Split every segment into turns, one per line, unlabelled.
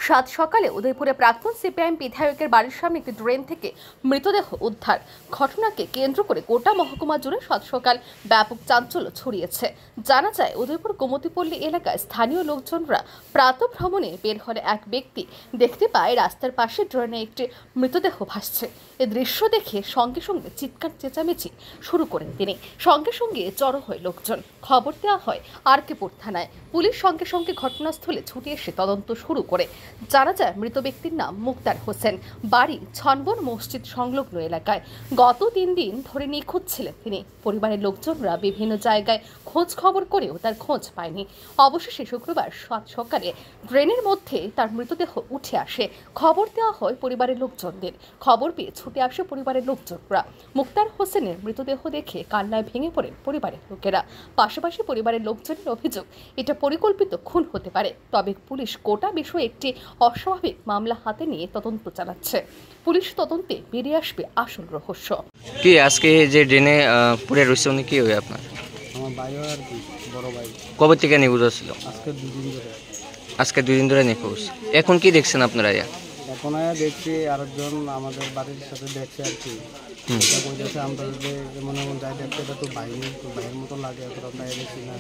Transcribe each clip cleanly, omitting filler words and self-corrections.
সাত সকালে উদয়পুরে প্রাক্তন সিপিআইএম বিধায়কের বাড়ির সামনে একটি ড্রেন থেকে মৃতদেহ উদ্ধার। ঘটনাকে কেন্দ্র করে গোটা মহকুমা জুড়ে সাত সকাল ব্যাপক চাঞ্চল্য ছড়িয়েছে। জানা যায়, উদয়পুর গোমতীপল্লী এলাকায় স্থানীয় লোকজনরা প্রাতঃভ্রমণে বের হলে এক ব্যক্তি দেখতে পায় রাস্তার পাশে ড্রেনে একটি মৃতদেহ ভাসছে। এই দৃশ্য দেখে সঙ্গে সঙ্গে চিৎকার চেঁচামেচি শুরু করেন তিনি। সঙ্গে সঙ্গে জড়ো হয় লোকজন। খবর দেওয়া হয় আর.কে.পুর থানায়। পুলিশ সঙ্গে সঙ্গে ঘটনাস্থলে ছুটে এসে তদন্ত শুরু করে। জানা যায়, মৃত ব্যক্তির নাম মুক্তার হোসেন, বাড়ি ছনবন মসজিদ সংলগ্ন এলাকায়। গত 3 দিন ধরে নিখোঁজ ছিলেন তিনি। পরিবারের লোকজনরা বিভিন্ন জায়গায় খোঁজ খবর করেও তার খোঁজ পায়নি। অবশেষে শুক্রবার সকালে ড্রেনের মধ্যে তার মৃতদেহ উঠে আসে। খবর দেওয়া হয় পরিবারের লোকজনদের। খবর পেয়ে ছুটে আসে পরিবারের লোকজনরা। মুক্তার হোসেনের মৃতদেহ দেখে কান্নায় ভেঙে পড়েন পরিবারের লোকেরা। পাশাপাশি পরিবারের লোকজনের অভিযোগ, এটা পরিকল্পিত খুন হতে পারে। তবে পুলিশ গোটা বিষয়ে একটি অস্বাভাবিক মামলা হাতে নিয়ে তদন্ত চালাচ্ছে। পুলিশ তদন্তে বেরিয়ে আসবে আসল রহস্য
কি। আজকে যে ড্রেনে পুড়ে রয়েছে উনি কি হয় আপনার?
আমার ভাই আর কি, বড় ভাই।
কবে থেকে নিখোঁজ ছিল?
আজকে 2 দিন ধরে।
আজকে 2 দিন ধরে নিখোঁজ। এখন কি দেখছেন আপনারা?
এখন দেখছি আরেকজন আমাদের বাড়ির সাথে দেখছে আর কি। বলতেছে আমরা যে মনে মনে যাই দেখতে, এটা তো ভাইয়ের মতো লাগে। আমরা দেখছি না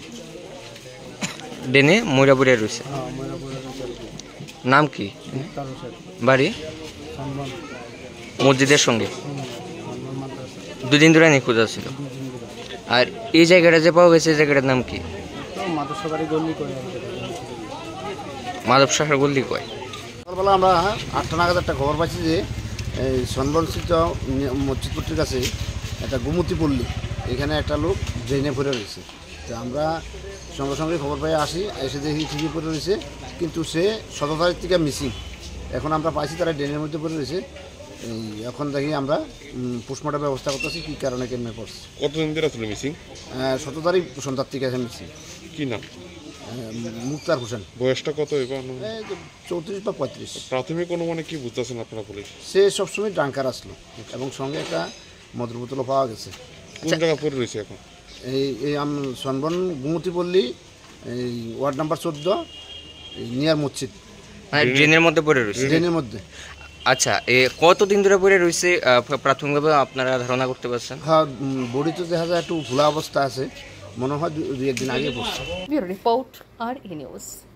ড্রেনে ময়রা পুড়ে রয়েছে।
হ্যাঁ, ময়রা পড়ে রয়েছে আর কি।
নাম কি?
মুক্তার হোসেন,
বাড়ি
ছনবন
মসজিদের সঙ্গে।
ছনবন মাদ্রাসা।
2 দিন ধরে নিখোঁজ ছিল।
2 দিন ধরে।
আর এই জায়গাটা যে পাওয়া গেছে, এই জায়গাটার নাম কি?
তো মাদ্রাসা বাড়ি গল্লি করে আর কি।
মাধব শাখার গল্লি কয়।
সকালবেলা আমরা 8টা নাগাদ একটা খবর পাইছি যে এই সনবনস্থিত মসজিদপট্টির কাছে একটা গোমতীপল্লী, এখানে একটা লোক ড্রেনে পড়ে রয়েছে। তো আমরা সঙ্গে সঙ্গে খবর পাই আসি, এসে দেখি ঠিকই পড়ে রয়েছে, কিন্তু সে 17 তারিখ থেকে মিসিং। এখন আমরা পাইছি তারা ড্রেনের মধ্যে পড়ে রয়েছে। এখন দেখি আমরা পোস্টমর্টম ব্যবস্থা করতেছি, কী কারণে কেমনে পড়ছে।
কতদিন ধরে আসলে মিসিং?
17 তারিখ সন্ধ্যার থেকে আছে মিসিং।
কি নাম?
মুক্তার হোসেন।
বয়সটা কত? এবার
34 বা 35।
প্রাথমিক অনুমানে কি বুঝতেছেন আপনারা পুলিশ?
সে সবসময় ড্রাঙ্কার আসলো এবং সঙ্গে একটা মদের বোতলও পাওয়া গেছে।
কোন জায়গা পড়ে রয়েছে এখন?
এই সনবন গোমতীপল্লী, এই ওয়ার্ড নাম্বার 14, নিয়ার মসজিদ।
ড্রেনের মধ্যে পড়ে রয়েছে।
ড্রেনের মধ্যে।
আচ্ছা, কতদিন ধরে পড়ে রয়েছে প্রাথমিকভাবে আপনারা ধারণা করতে পারছেন?
হ্যাঁ, বডি তো দেখা যায় একটু খোলা অবস্থা আছে, মনে হয় 2-1 দিন আগে পড়ছে।
ব্যুরো রিপোর্ট আর নিউজ।